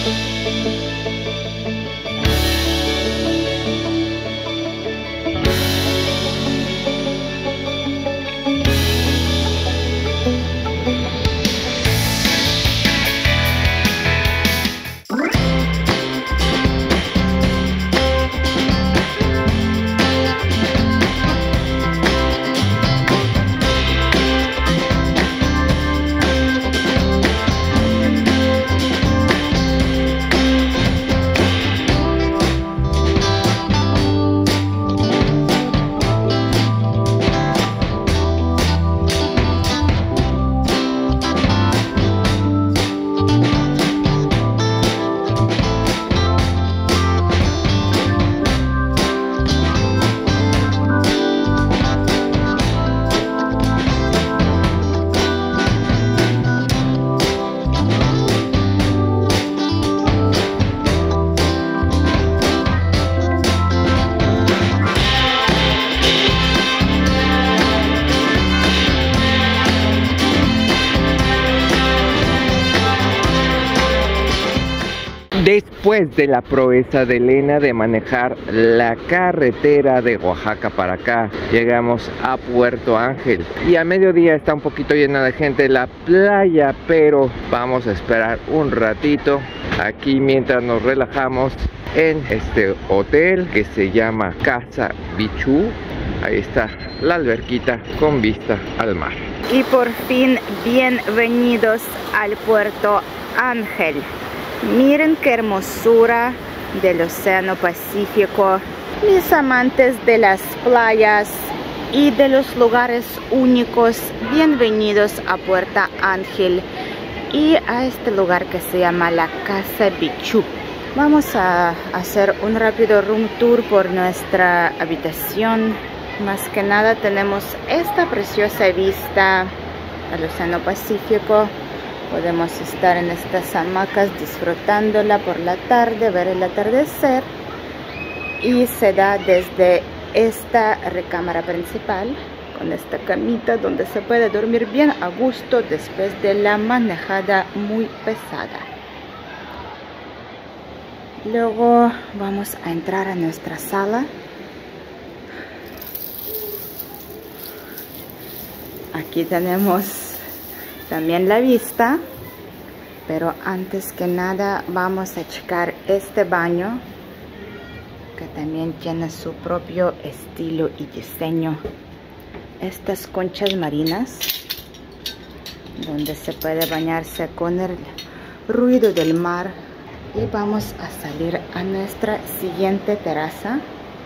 Después de la proeza de Elena de manejar la carretera de Oaxaca para acá, llegamos a Puerto Ángel y a mediodía está un poquito llena de gente la playa, pero vamos a esperar un ratito aquí mientras nos relajamos en este hotel que se llama Casa Bichú. Ahí está la alberquita con vista al mar. Y por fin, bienvenidos al Puerto Ángel. Miren qué hermosura del Océano Pacífico. Mis amantes de las playas y de los lugares únicos, bienvenidos a Puerto Ángel y a este lugar que se llama la Casa Bichú. Vamos a hacer un rápido room tour por nuestra habitación. Más que nada tenemos esta preciosa vista al Océano Pacífico. Podemos estar en estas hamacas disfrutándola por la tarde, ver el atardecer. Y se da desde esta recámara principal con esta camita donde se puede dormir bien a gusto después de la manejada muy pesada. Luego vamos a entrar a nuestra sala. Aquí tenemos también la vista, pero antes que nada vamos a checar este baño que también tiene su propio estilo y diseño. Estas conchas marinas donde se puede bañarse con el ruido del mar. Y vamos a salir a nuestra siguiente terraza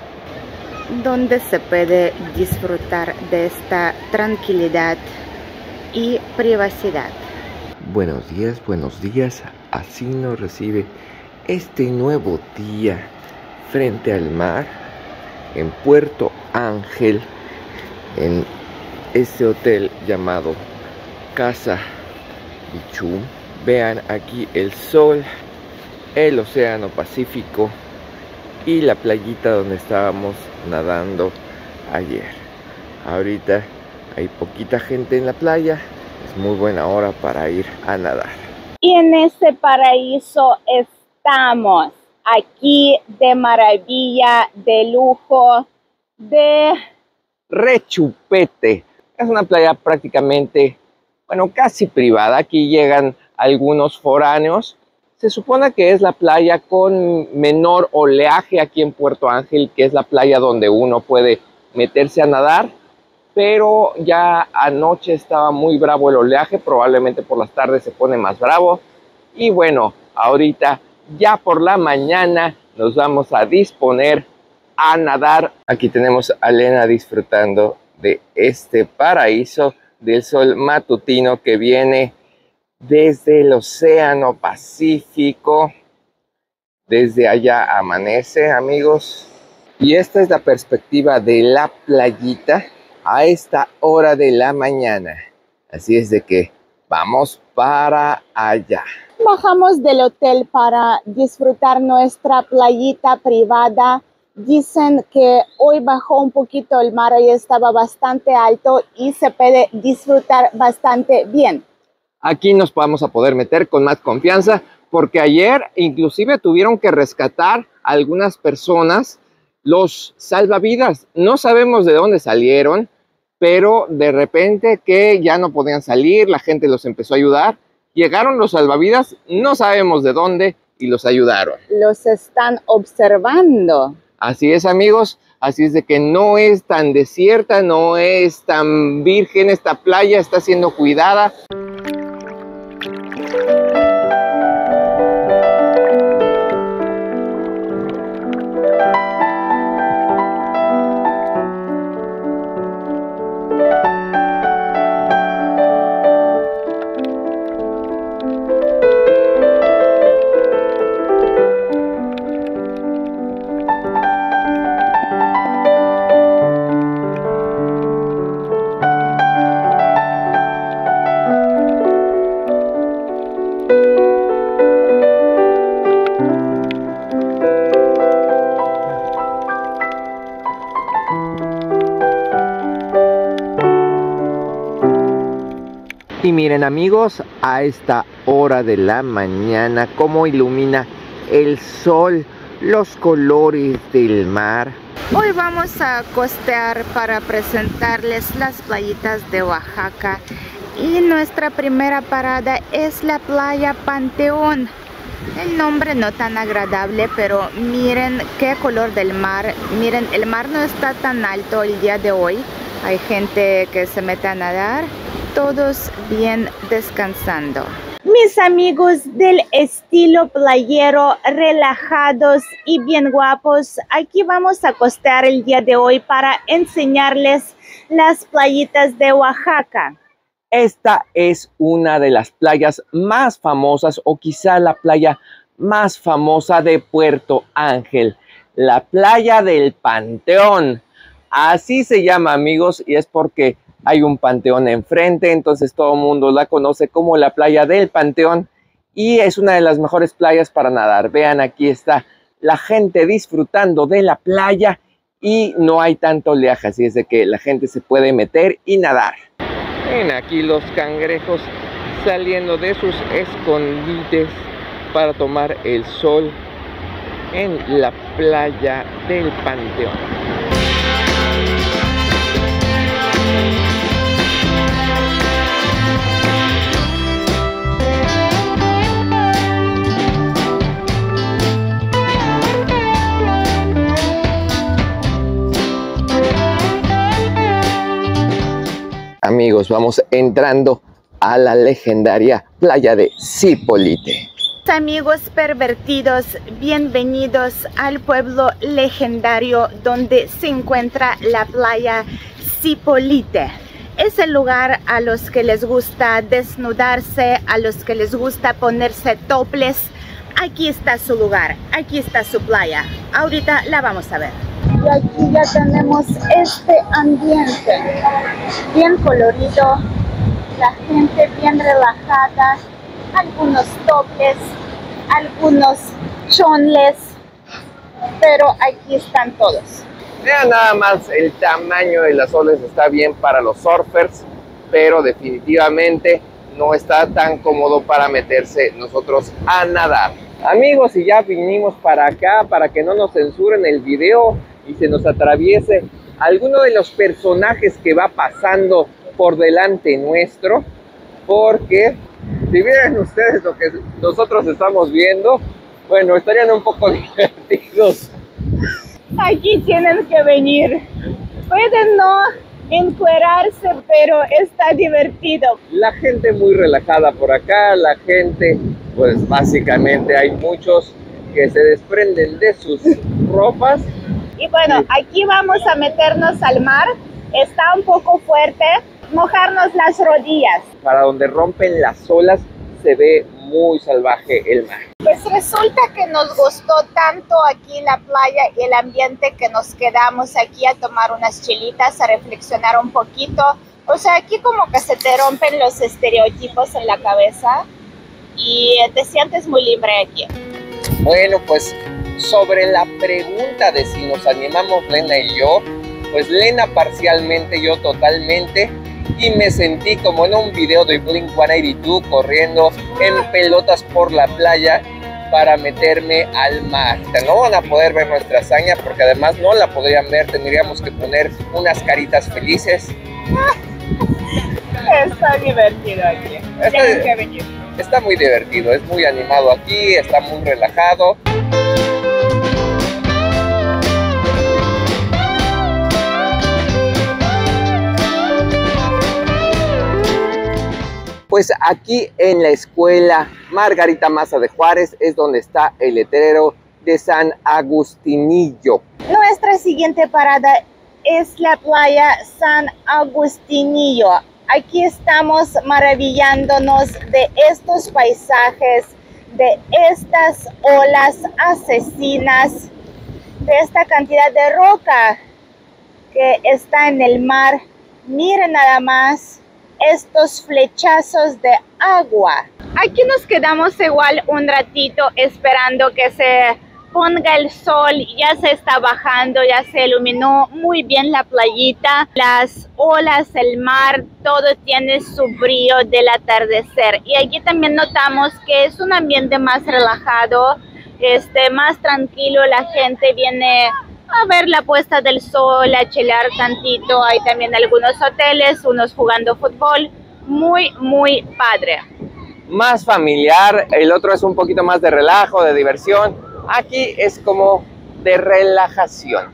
donde se puede disfrutar de esta tranquilidad y privacidad. Buenos días, así nos recibe este nuevo día frente al mar en Puerto Ángel, en este hotel llamado Casa Bichú. Vean aquí el sol, el Océano Pacífico y la playita donde estábamos nadando ayer. Ahorita hay poquita gente en la playa, es muy buena hora para ir a nadar. Y en ese paraíso estamos, aquí de maravilla, de lujo, de rechupete. Es una playa prácticamente, bueno, casi privada. Aquí llegan algunos foráneos. Se supone que es la playa con menor oleaje aquí en Puerto Ángel, que es la playa donde uno puede meterse a nadar. Pero ya anoche estaba muy bravo el oleaje, probablemente por las tardes se pone más bravo. Y bueno, ahorita ya por la mañana nos vamos a disponer a nadar. Aquí tenemos a Elena disfrutando de este paraíso del sol matutino que viene desde el Océano Pacífico. Desde allá amanece, amigos. Y esta es la perspectiva de la playita a esta hora de la mañana. Así es de que vamos para allá. Bajamos del hotel para disfrutar nuestra playita privada. Dicen que hoy bajó un poquito el mar y estaba bastante alto y se puede disfrutar bastante bien. Aquí nos vamos a poder meter con más confianza porque ayer inclusive tuvieron que rescatar a algunas personas los salvavidas. No sabemos de dónde salieron, pero de repente que ya no podían salir, la gente los empezó a ayudar. Llegaron los salvavidas, no sabemos de dónde, y los ayudaron. Los están observando. Así es, amigos. Así es de que no es tan desierta, no es tan virgen esta playa, está siendo cuidada. Y miren, amigos, a esta hora de la mañana, cómo ilumina el sol, los colores del mar. Hoy vamos a costear para presentarles las playitas de Oaxaca. Y nuestra primera parada es la playa Panteón. El nombre no tan agradable, pero miren qué color del mar. Miren, el mar no está tan alto el día de hoy. Hay gente que se mete a nadar. Todos bien descansando. Mis amigos del estilo playero, relajados y bien guapos, aquí vamos a costear el día de hoy para enseñarles las playitas de Oaxaca. Esta es una de las playas más famosas, o quizá la playa más famosa de Puerto Ángel, la playa del Panteón. Así se llama, amigos, y es porque hay un panteón enfrente, entonces todo el mundo la conoce como la playa del Panteón, y es una de las mejores playas para nadar. Vean, aquí está la gente disfrutando de la playa y no hay tanto oleaje, así es de que la gente se puede meter y nadar. Ven aquí los cangrejos saliendo de sus escondites para tomar el sol en la playa del Panteón. Amigos, vamos entrando a la legendaria playa de Zipolite. Amigos pervertidos, bienvenidos al pueblo legendario donde se encuentra la playa Zipolite. Es el lugar a los que les gusta desnudarse, a los que les gusta ponerse toples. Aquí está su lugar, aquí está su playa. Ahorita la vamos a ver. Y aquí ya tenemos este ambiente bien colorido, la gente bien relajada, algunos toples, algunos chonles, pero aquí están todos. Vean nada más, el tamaño de las olas está bien para los surfers, pero definitivamente no está tan cómodo para meterse nosotros a nadar. Amigos, y ya vinimos para acá para que no nos censuren el video y se nos atraviese alguno de los personajes que va pasando por delante nuestro, porque si vieran ustedes lo que nosotros estamos viendo, bueno, estarían un poco divertidos. Aquí tienen que venir. Pueden no encuerarse, pero está divertido. La gente muy relajada por acá, la gente, pues básicamente hay muchos que se desprenden de sus ropas. Y bueno, aquí vamos a meternos al mar. Está un poco fuerte. Mojarnos las rodillas. Para donde rompen las olas se ve muy salvaje el mar. Pues resulta que nos gustó tanto aquí la playa y el ambiente que nos quedamos aquí a tomar unas chelitas, a reflexionar un poquito. O sea, aquí como que se te rompen los estereotipos en la cabeza y te sientes muy libre aquí. Bueno, pues sobre la pregunta de si nos animamos Lena y yo, pues Lena parcialmente, yo totalmente. y me sentí como en un video de Blink-182 corriendo en pelotas por la playa para meterme al mar. No van a poder ver nuestra hazaña porque además no la podrían ver, tendríamos que poner unas caritas felices. Está divertido aquí. Tienen que venir. Está muy divertido, es muy animado aquí, está muy relajado. Pues aquí en la escuela Margarita Maza de Juárez es donde está el letrero de San Agustinillo. Nuestra siguiente parada es la playa San Agustinillo. Aquí estamos maravillándonos de estos paisajes, de estas olas asesinas, de esta cantidad de roca que está en el mar. Miren nada más estos flechazos de agua. Aquí nos quedamos igual un ratito esperando que se ponga el sol. Ya se está bajando, ya se iluminó muy bien la playita, las olas, el mar, todo tiene su brillo del atardecer. Y aquí también notamos que es un ambiente más relajado, más tranquilo. La gente viene a ver la puesta del sol, a chilear tantito. Hay también algunos hoteles, unos jugando fútbol. Muy, muy padre. Más familiar, el otro es un poquito más de relajo, de diversión. Aquí es como de relajación.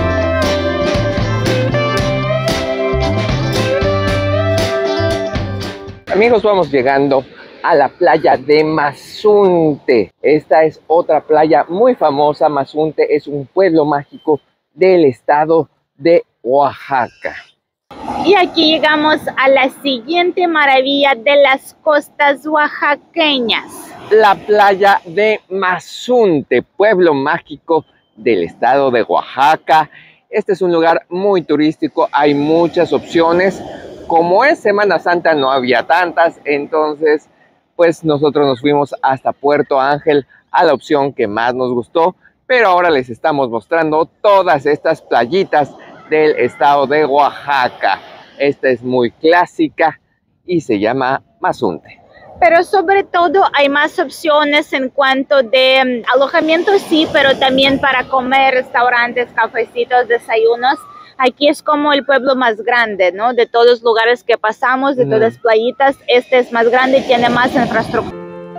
Amigos, vamos llegando a la playa de Mazunte. Esta es otra playa muy famosa. Mazunte es un pueblo mágico del estado de Oaxaca. Y aquí llegamos a la siguiente maravilla de las costas oaxaqueñas. La playa de Mazunte, pueblo mágico del estado de Oaxaca. Este es un lugar muy turístico, hay muchas opciones. Como es Semana Santa no había tantas, entonces pues nosotros nos fuimos hasta Puerto Ángel a la opción que más nos gustó. Pero ahora les estamos mostrando todas estas playitas del estado de Oaxaca. Esta es muy clásica y se llama Mazunte. Pero sobre todo hay más opciones en cuanto de alojamiento, sí, pero también para comer, restaurantes, cafecitos, desayunos. Aquí es como el pueblo más grande, ¿no? De todos los lugares que pasamos, de todas las playitas, este es más grande y tiene más infraestructura.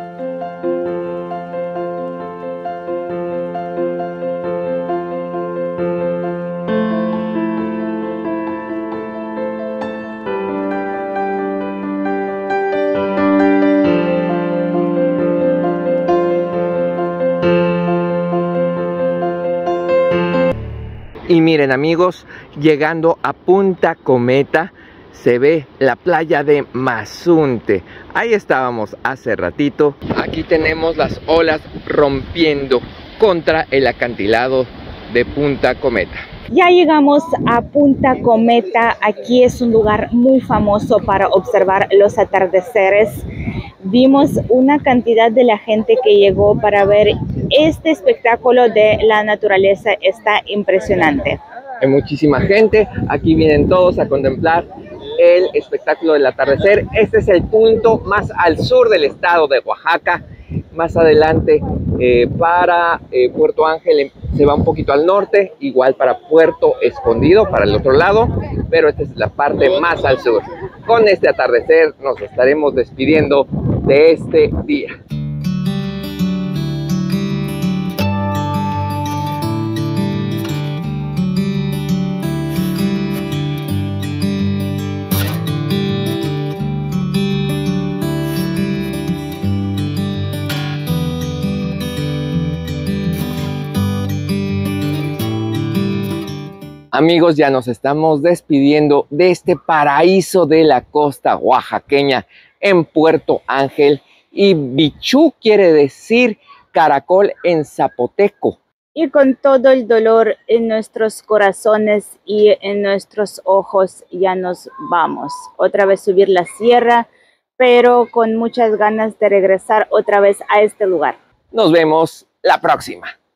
Y miren amigos, llegando a Punta Cometa se ve la playa de Mazunte. Ahí estábamos hace ratito. Aquí tenemos las olas rompiendo contra el acantilado de Punta Cometa. Ya llegamos a Punta Cometa. Aquí es un lugar muy famoso para observar los atardeceres. Vimos una cantidad de la gente que llegó para ver este espectáculo de la naturaleza. Está impresionante. Hay muchísima gente. Aquí vienen todos a contemplar el espectáculo del atardecer. Este es el punto más al sur del estado de Oaxaca. Más adelante para Puerto Ángel se va un poquito al norte, igual para Puerto Escondido, para el otro lado, pero esta es la parte más al sur. Con este atardecer nos estaremos despidiendo de este día. Amigos, ya nos estamos despidiendo de este paraíso de la costa oaxaqueña en Puerto Ángel. Y bichú quiere decir caracol en zapoteco. Y con todo el dolor en nuestros corazones y en nuestros ojos ya nos vamos. Otra vez subir la sierra, pero con muchas ganas de regresar otra vez a este lugar. Nos vemos la próxima.